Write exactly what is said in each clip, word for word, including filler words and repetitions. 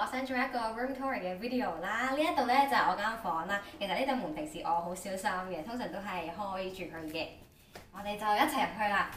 我想做一個 room tour 嘅 video 啦。呢一度咧就係我間房啦。其實呢度門平時我好小心嘅，通常都係開住佢嘅。我哋就一齊入去啦。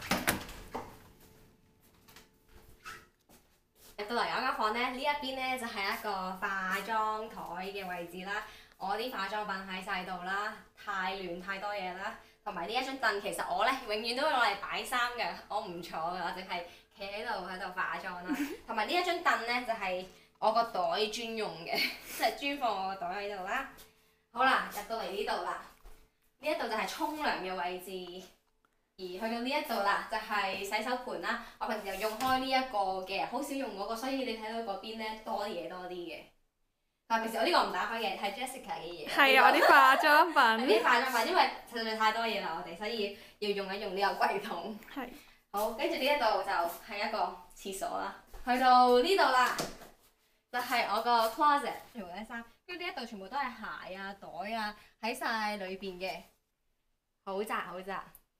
入到嚟我間房咧，呢一邊咧就係一個化妝台嘅位置啦。我啲化妝品喺晒度啦，太亂太多嘢啦。同埋呢一張凳，其實我咧永遠都會攞嚟擺衫嘅，我唔坐嘅，我淨係企喺度喺度化妝啦。同埋呢一張凳咧就係我個袋專用嘅，即係專放我個袋喺度啦。好啦，入到嚟呢度啦，呢一度就係沖涼嘅位置。而去到呢一度啦，就係、是、洗手盆啦。我平時就用開呢一個嘅，好少用嗰、那個，所以你睇到嗰邊咧多嘢多啲嘅。但係平時我呢個唔打開嘅，係 Jessica 嘅嘢。 係啊，我啲化妝品。 啲化妝品，因為實在太多嘢啦，我哋所以要用一用呢個櫃桶。 係。好， 跟住呢一度就係一個廁所啦。去到呢度啦，就係、是、我個 closet，全部啲衫。跟住呢一度全部都係鞋啊、袋啊，喺晒裏邊嘅，好窄好窄。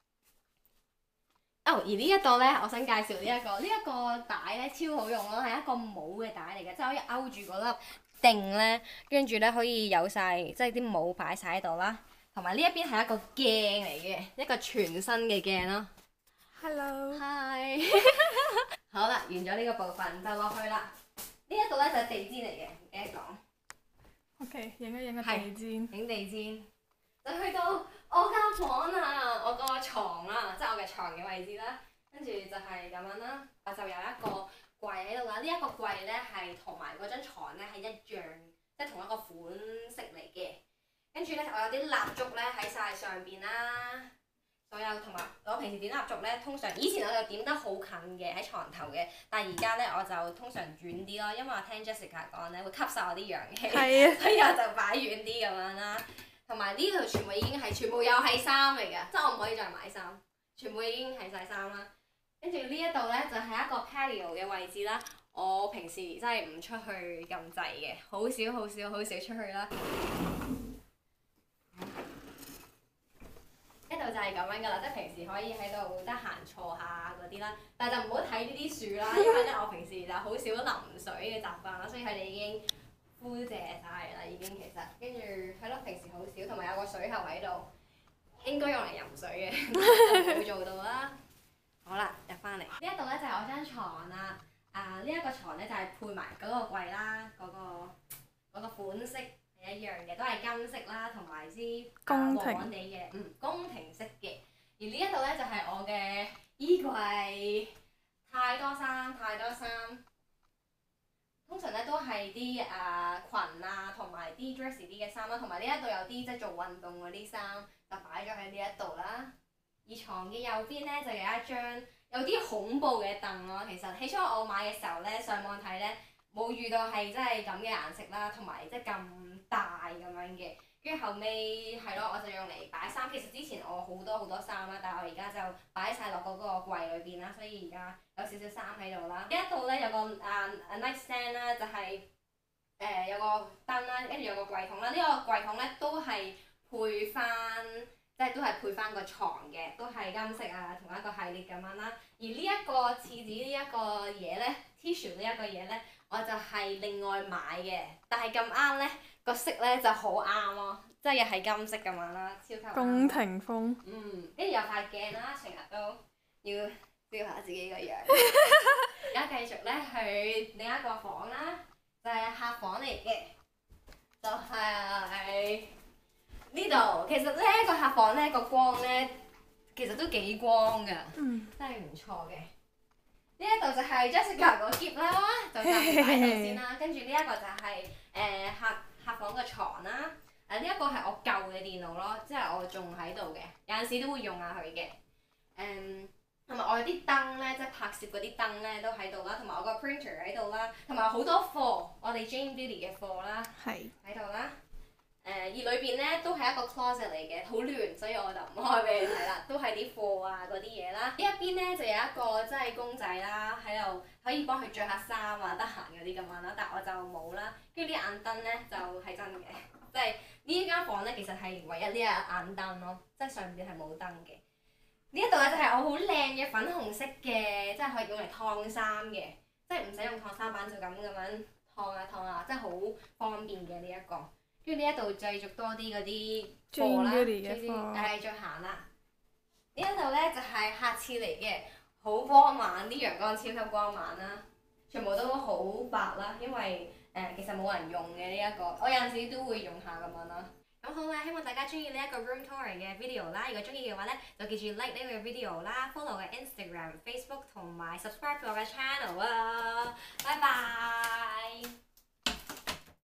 哦，而呢一個咧，我想介紹呢、這、一個，呢、這、一個帶咧超好用咯，係一個帽嘅帶嚟嘅，即係可以勾住嗰粒定咧，跟住咧可以有晒，即係啲帽擺晒喺度啦。同埋呢一邊係一個鏡嚟嘅，一個全新嘅鏡咯。 Hello。 Hi。好啦，完咗呢個部分就落去啦。呢一度咧就係地氈嚟嘅，唔記得講。 OK， 影一影個地氈。 影地氈。就去到我間房啦，我個床啦，即係我嘅床嘅位置啦。跟住就係咁樣啦，我就有一個櫃喺度啦。呢、這、一個櫃咧係同埋嗰張牀咧係一樣，即係同一個款式嚟嘅。跟住咧，我有啲蠟燭咧喺晒上邊啦。所有同埋我平時點蠟燭咧，通常以前我就點得好近嘅喺床頭嘅，但係而家咧我就通常遠啲咯，因為我聽 Jessica 講咧會吸晒我啲陽氣， 啊、 所以我就擺遠啲咁樣啦。同埋呢度全部已經係全部又係衫嚟嘅，即係我唔可以再買衫，全部已經係晒衫啦。跟住呢一度咧就係、是、一個 patio 嘅位置啦。我平時真係唔出去咁滯嘅，好少好少好少出去啦。呢度就係咁樣噶啦，即係平時可以喺度得閒坐下嗰啲啦。但係就唔好睇呢啲樹啦，因為咧我平時就好少淋水嘅習慣啦，所以佢哋已經枯謝晒啦，已經其實。跟住係咯，平時好少，同埋有個水喉喺度，應該用嚟飲水嘅，冇做到啦。好啦，入翻嚟。呢一度咧就係我張床啦。啊，呢、這、一個床咧就係配埋嗰個櫃啦，嗰、那個嗰、那個款式。一樣嘅，都係金色啦，同埋啲黃黃地嘅，嗯，宮廷式嘅。而呢一度咧就係、是、我嘅衣櫃，太多衫，太多衫。通常咧都係啲誒裙啊，同埋啲 dressy 啲嘅衫啦，同埋呢一度有啲即係做運動嗰啲衫，就擺咗喺呢一度啦。而床嘅右邊咧就有一張有啲恐怖嘅凳咯。其實起初我買嘅時候咧，上網睇咧冇遇到係真係咁嘅顏色啦，同埋即係咁大咁樣嘅，跟住後尾係咯，我就用嚟擺衫。其實之前我好多好多衫啦，但係我而家就擺晒落嗰個櫃裏邊啦，所以而家有少少衫喺度啦。呢一度咧有個啊 nightstand 啦，就係、是、誒、呃、有個燈啦，跟住有個櫃桶啦。呢、這個櫃桶咧都係配翻，即係都係配翻個床嘅，都係金色啊，同一個系列咁樣啦。而呢一個廁紙呢一個嘢咧 ，tissue 呢一個嘢咧，我就係另外買嘅，但係咁啱咧。個色咧就好啱咯，即係又係金色咁樣啦，超級啱。宮廷風。 嗯，跟住有塊鏡啦，成日都要照下自己個樣。而家繼續咧去另一個房啦，就係、是、客房嚟嘅，就係呢度。其實咧個客房咧個光咧，其實都幾光㗎，嗯、真係唔錯嘅。呢一度就係 Jessica 個篋啦，就暫時擺喺度先啦。跟住呢一個就係、是、誒、呃、客。客房嘅床啦，誒呢一個係我舊嘅電腦咯，即係我仲喺度嘅，有陣時都會用下佢嘅。誒，同埋我有啲燈咧，即係拍攝嗰啲燈咧都喺度啦，同埋我個 printer 喺度啦，同埋好多貨，我哋 Jane Beauty 嘅貨啦，喺度啦。誒、呃，而裏邊咧都係一個 closet 嚟嘅，好亂，所以我就唔開俾你睇啦，都係啲貨啊嗰啲嘢啦。呢一邊咧就有一個即係公仔啦，喺度可以幫佢着下衫啊，得閒嗰啲咁樣啦，但係我就冇啦。跟住啲眼燈咧就係、是、真嘅，即係呢一間房咧其實係唯一呢個眼燈咯，即係上邊係冇燈嘅。呢一度咧就係、是、我好靚嘅粉紅色嘅，即係可以用嚟燙衫嘅，即係唔使用燙衫板就咁咁樣燙啊燙啊，真係好方便嘅呢一個。跟住呢一度繼續多啲嗰啲貨啦， Jane Beauty 嘅貨誒再行啦。呢一度咧就係下次嚟嘅，好光猛，啲陽光超級光猛啦，全部都好白啦，因為誒、呃、其實冇人用嘅呢一個，我有陣時都會用下咁樣啦。咁好啦，希望大家中意呢一個 room tour 嘅 video 啦。如果中意嘅話咧，就記住 like 呢個 video 啦 ，follow 我嘅 Instagram、Facebook 同埋 subscribe 我嘅 channel 啊。拜拜。